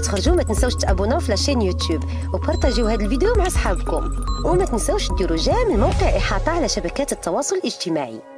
تخرجوا ما تنسوش تابوناو في لاشين يوتيوب وبارطاجيو هذا الفيديو مع اصحابكم، وما تنسوش ديروا جيم الموقع احاطه على شبكات التواصل الاجتماعي.